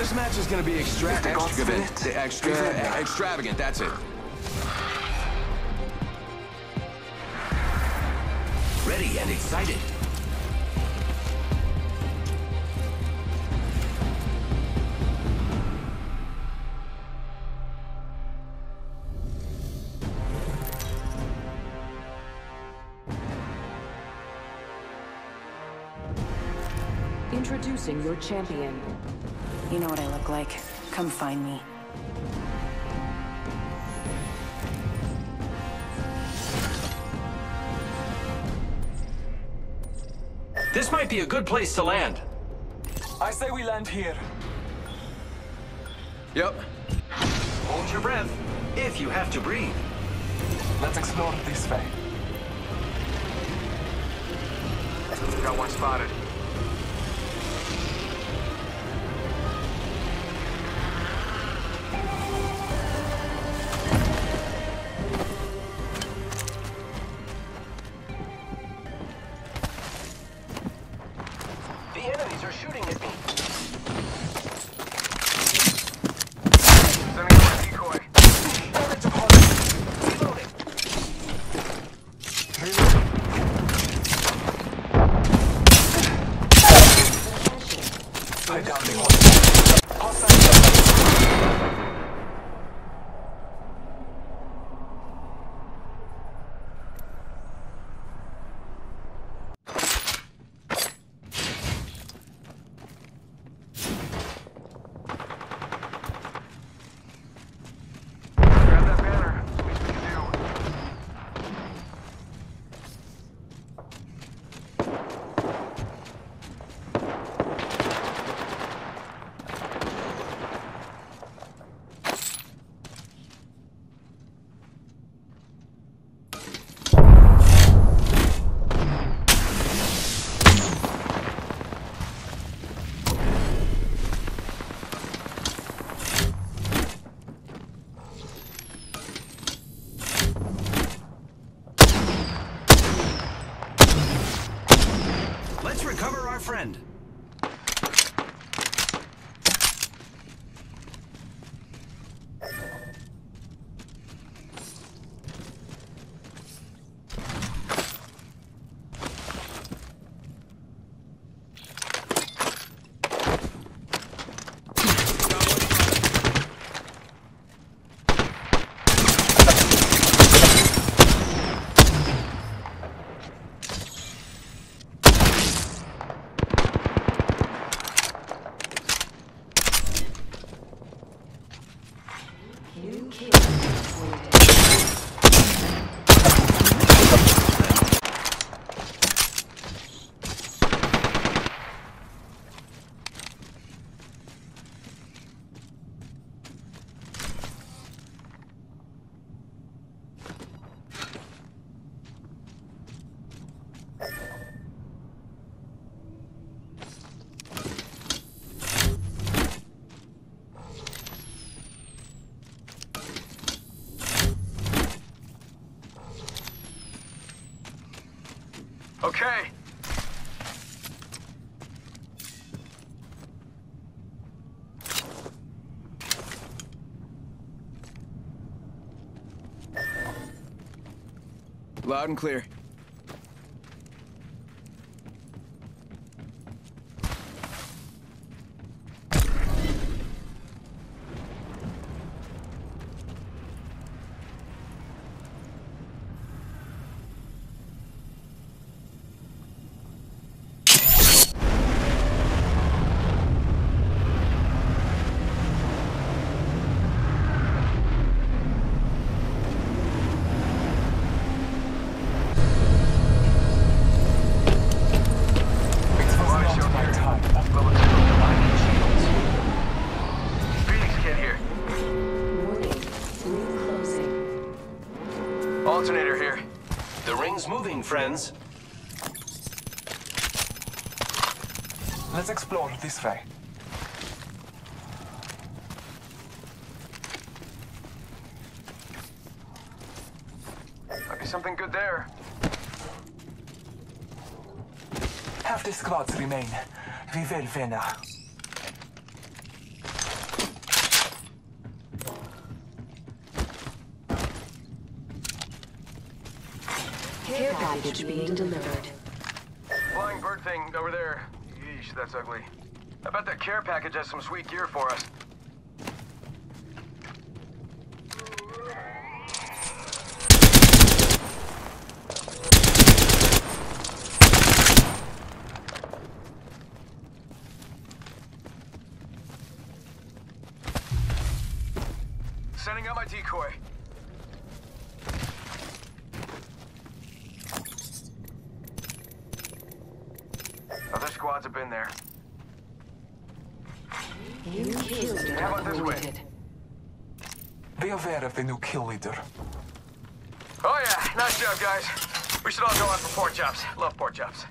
This match is gonna be extravagant, that's it. Ready and excited. Introducing your champion. You know what I look like. Come find me. This might be a good place to land. I say we land here. Yep. Hold your breath, if you have to breathe. Let's explore this way. Got one spotted. The enemies are shooting at me. Sending out a decoy. Reloading. I downed him. Grab that banner. Least we can do. Let's recover our friend. New kill. Okay. Loud and clear. Alternator here. The ring's moving, friends. Let's explore this way. Might be something good there. Half the squads remain. We will win now. Care package being delivered. Flying bird thing over there. Yeesh, that's ugly. I bet that care package has some sweet gear for us. Sending out my decoy. Other squads have been there. New kill leader How about this way? appointed. Be aware of the new kill leader. Oh yeah, nice job, guys. We should all go out for pork chops. Love pork chops.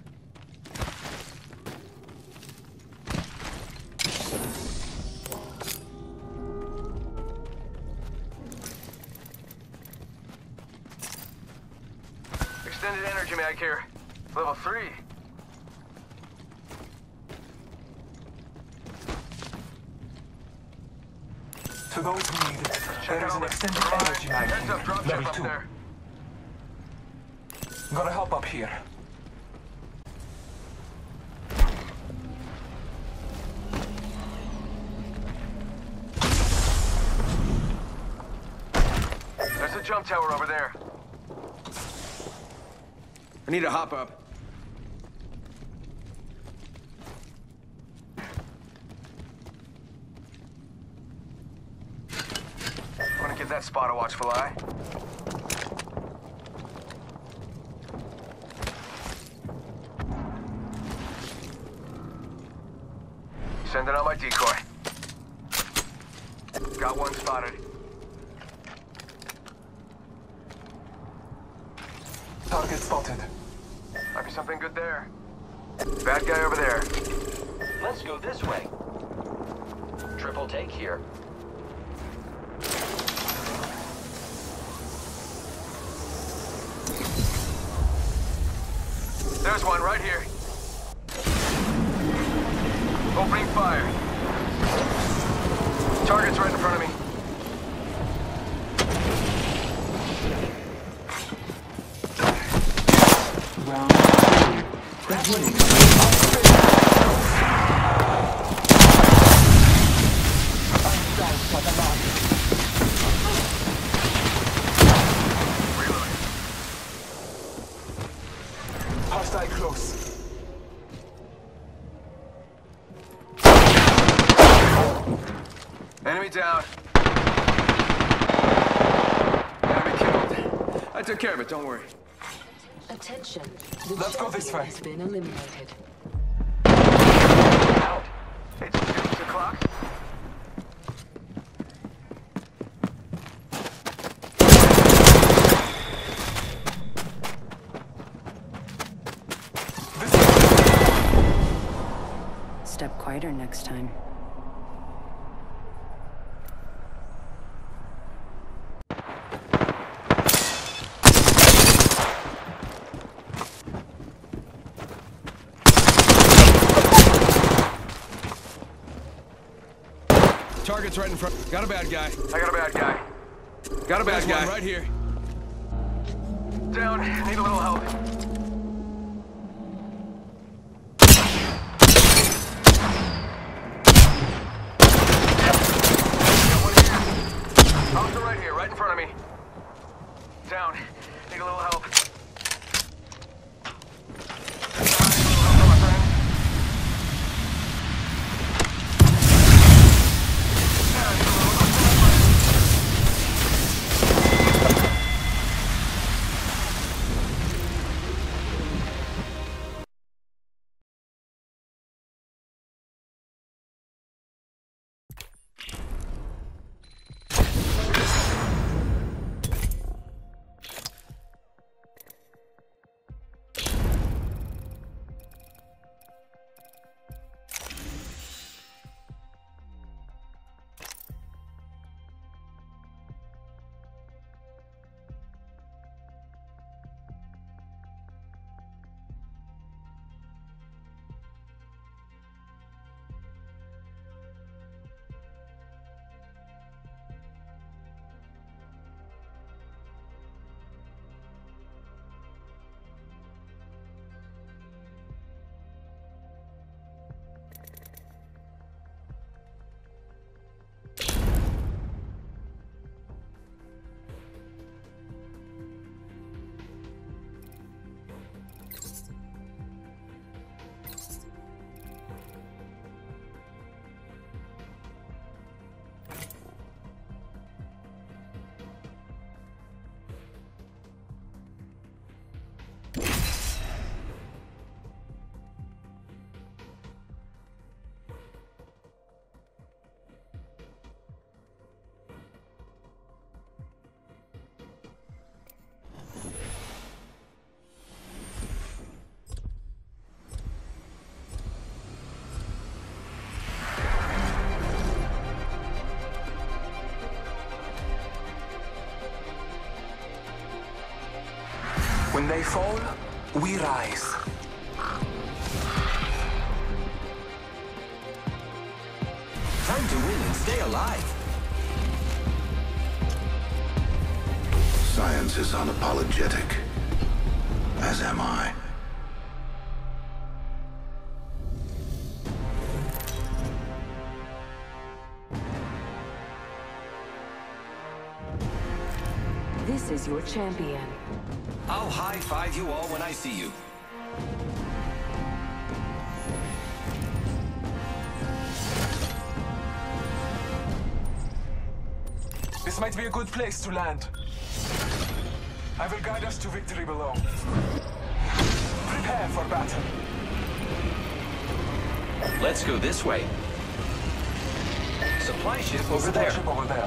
Extended energy mag here. Level 3. To those who need it, Check there is out an the extended garage. energy mag Heads up, drop ship Level up 2. there. Gotta help up here. There's a jump tower over there. I need to hop up. Want to give that spot a watchful eye? Sending out my decoy. Got one spotted. Target spotted. Might be something good there. Bad guy over there. Let's go this way. Triple take here. There's one right here. Opening fire. Target's right in front of me. Reloading. Hostile close. Enemy down. Enemy killed. I took care of it, don't worry. Attention. The Let's go this champion way. has been eliminated. Out. It's 6 o'clock. Step quieter next time. Target's right in front. Got a bad guy. I got a bad guy. Got a bad There's guy. one Right here. Down. Need a little help. Got one here. Hostile right here, right in front of me. Down. Need a little help. Help, my friend. When they fall, we rise. Time to win and stay alive. Science is unapologetic, as am I. This is your champion. I'll high-five you all when I see you. This might be a good place to land. I will guide us to victory below. Prepare for battle. Let's go this way. Supply ship over Supply there. ship over there.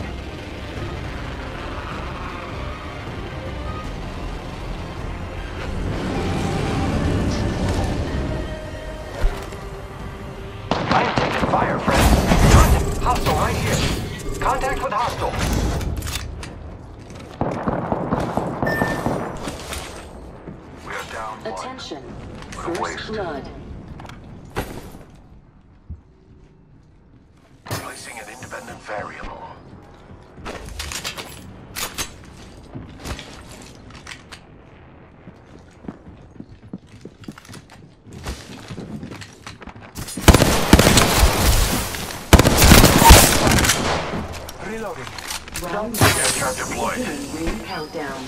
I am taking fire, friend. Contact. Hostile right here. Contact with hostile. We are down one. Attention. What a waste. First blood. Placing an independent variable. Reloading. Round Aircraft deployed. beginning ring countdown.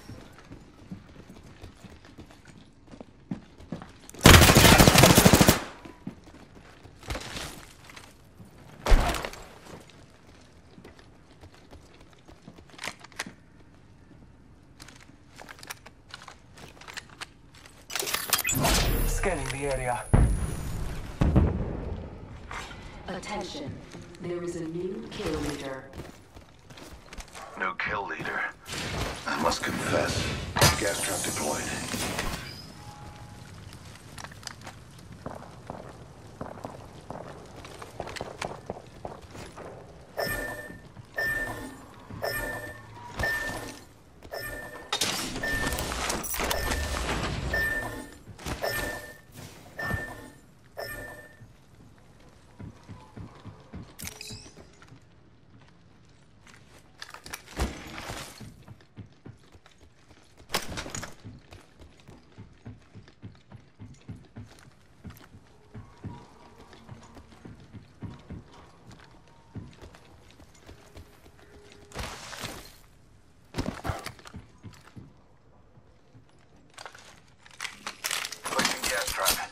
Scanning the area. Attention. There is a new kill leader. New kill leader. I must confess. Gas trap deployed. Placing gas trap.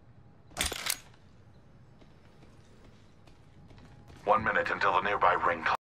One minute until the nearby ring